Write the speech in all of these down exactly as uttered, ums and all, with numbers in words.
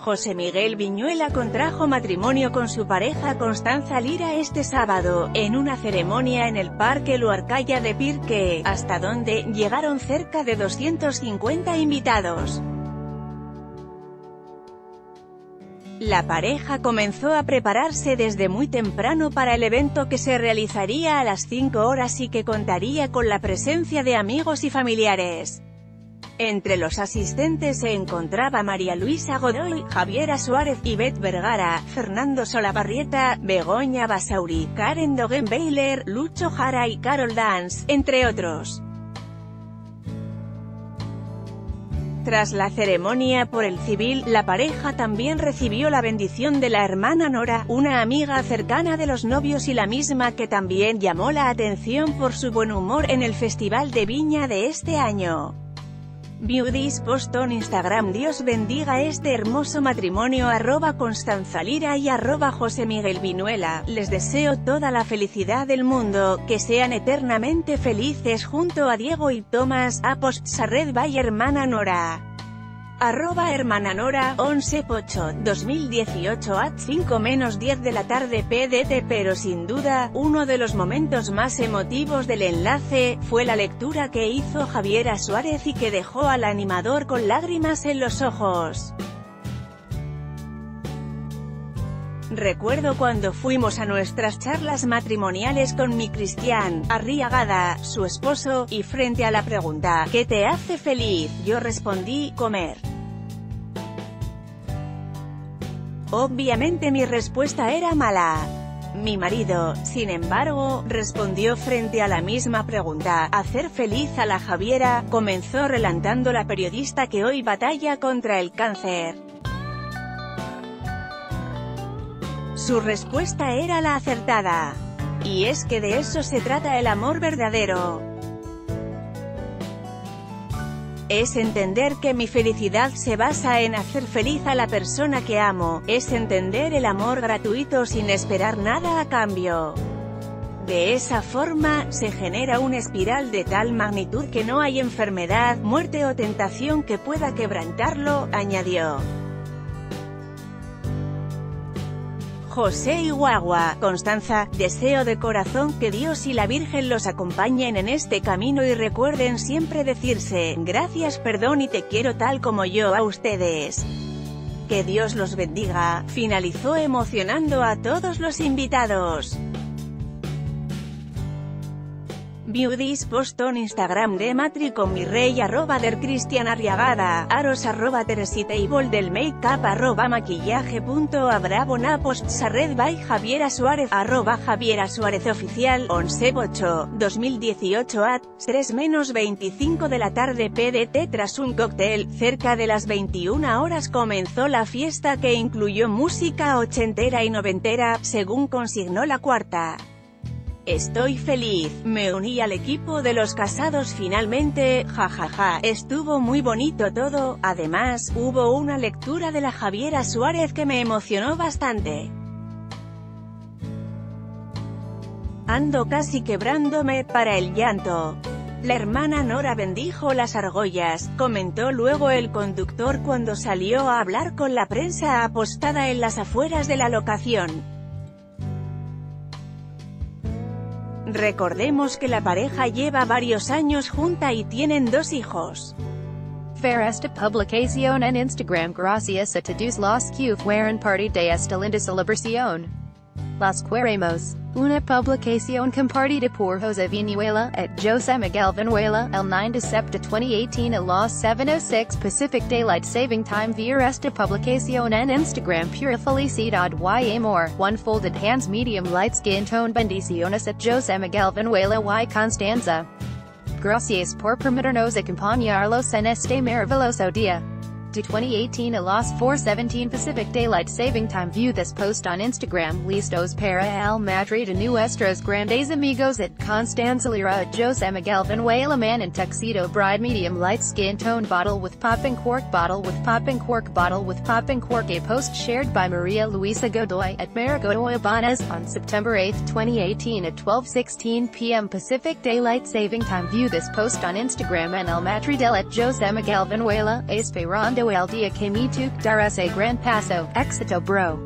José Miguel Viñuela contrajo matrimonio con su pareja Constanza Lira este sábado, en una ceremonia en el Parque Luarcaya de Pirque, hasta donde llegaron cerca de doscientos cincuenta invitados. La pareja comenzó a prepararse desde muy temprano para el evento que se realizaría a las cinco horas y que contaría con la presencia de amigos y familiares. Entre los asistentes se encontraba María Luisa Godoy, Javiera Suárez, Ivette Vergara, Fernando Solabarrieta, Begoña Basauri, Karen Dogenbailer, Lucho Jara y Carol Dance, entre otros. Tras la ceremonia por el civil, la pareja también recibió la bendición de la hermana Nora, una amiga cercana de los novios y la misma que también llamó la atención por su buen humor en el Festival de Viña de este año. Viudis postó en Instagram: Dios bendiga este hermoso matrimonio, arroba Constanza Lira y arroba José Miguel Viñuela, les deseo toda la felicidad del mundo, que sean eternamente felices junto a Diego y Tomás, a postsared by hermana Nora. Arroba hermana Nora, once pocho, dos mil dieciocho at cinco menos diez de la tarde P D T. Pero sin duda, uno de los momentos más emotivos del enlace, fue la lectura que hizo Javiera Suárez y que dejó al animador con lágrimas en los ojos. Recuerdo cuando fuimos a nuestras charlas matrimoniales con mi Cristian Arriagada, su esposo, y frente a la pregunta, ¿qué te hace feliz?, yo respondí, comer. Obviamente mi respuesta era mala. Mi marido, sin embargo, respondió frente a la misma pregunta, hacer feliz a la Javiera, comenzó relatando la periodista que hoy batalla contra el cáncer. Su respuesta era la acertada. Y es que de eso se trata el amor verdadero. Es entender que mi felicidad se basa en hacer feliz a la persona que amo, es entender el amor gratuito sin esperar nada a cambio. De esa forma, se genera una espiral de tal magnitud que no hay enfermedad, muerte o tentación que pueda quebrantarlo, añadió. José y Guagua, Constanza, deseo de corazón que Dios y la Virgen los acompañen en este camino y recuerden siempre decirse, gracias, perdón y te quiero tal como yo a ustedes. Que Dios los bendiga, finalizó emocionando a todos los invitados. Viudis postó en Instagram de Matri con mi rey arroba der Cristian Arriagada, aros arroba teresitable del makeup arroba maquillaje punto abrabona postsared by Javiera Suárez arroba Javiera Suárez oficial, once ocho, dos mil dieciocho at tres menos veinticinco de la tarde P D T. Tras un cóctel, cerca de las veintiuna horas comenzó la fiesta que incluyó música ochentera y noventera, según consignó La Cuarta. Estoy feliz, me uní al equipo de los casados finalmente, jajaja, ja, ja. Estuvo muy bonito todo, además, hubo una lectura de la Javiera Suárez que me emocionó bastante. Ando casi quebrándome para el llanto. La hermana Nora bendijo las argollas, comentó luego el conductor cuando salió a hablar con la prensa apostada en las afueras de la locación. Recordemos que la pareja lleva varios años junta y tienen dos hijos. Fair esta publicación en Instagram gracias a todos los que fueron parte de esta linda celebración. Las queremos. Una publicación compartida por José Viñuela at José Miguel Viñuela el nine de septiembre de twenty eighteen a las seven oh six Pacific Daylight Saving Time. Ver esta publicación en Instagram. Pura felicidad y amor. One folded hands medium light skin tone. Bendiciones at José Miguel Viñuela y Constanza. Gracias por permitirnos acompañarlos en este maravilloso día. De twenty eighteen a las four seventeen Pacific Daylight Saving Time. View this post on Instagram. Listos para el Madrid de nuestros grandes amigos at Constanza Lira at José Miguel Viñuela. Man in tuxedo bride medium light skin tone. Bottle with popping cork. Bottle with popping cork. Bottle with popping cork. A post shared by Maria Luisa Godoy at Marigodoy Ibanez on September eighth twenty eighteen at twelve sixteen p m Pacific Daylight Saving Time. View this post on Instagram. En el Madrid at José Miguel Viñuela. Esperando todo el día que me tuk dar ese gran paso, éxito bro.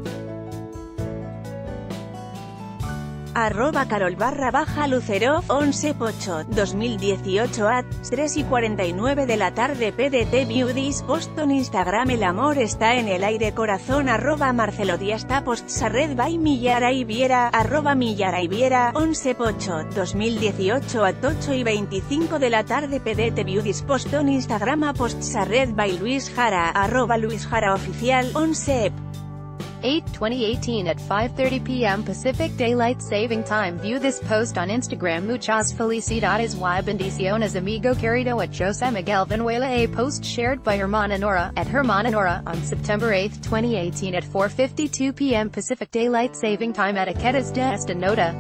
Arroba Carol barra baja Lucero, once pocho, dos mil dieciocho at, tres y cuarenta y nueve de la tarde P D T Beauties Boston Instagram El amor está en el aire corazón arroba Marcelo Diasta posts a red by Millara y Viera, arroba Millara y Viera, once pocho, dos mil dieciocho at ocho y veinticinco de la tarde P D T Beauties Boston Instagram a posts a red by Luis Jara, arroba Luis Jara oficial, once ep. eight twenty eighteen at five thirty p m Pacific Daylight Saving Time. View this post on Instagram. Muchas felicidades y bendiciones amigo querido at Jose Miguel Venuela. A post shared by Hermana Nora, at Hermana Nora, on September eighth twenty eighteen at four fifty-two p m Pacific Daylight Saving Time. Etiquetas de esta nota.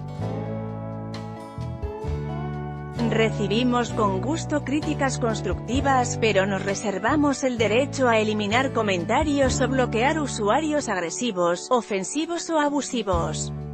Recibimos con gusto críticas constructivas, pero nos reservamos el derecho a eliminar comentarios o bloquear usuarios agresivos, ofensivos o abusivos.